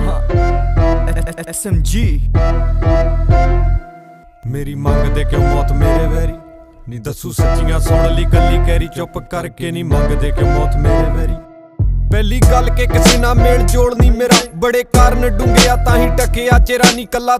SMG मेरी मंगदे क्यों मौत मेरे वैरी नी दसू सच्चियां सुन ली गल्ली कैरी चुप करके नी मंगदे क्यों मौत मेरे वैरी पहली गल के किसी ना मेल जोड़ नी मेरा बड़े कारण डूंगे ताही टकिया चेरा नी कला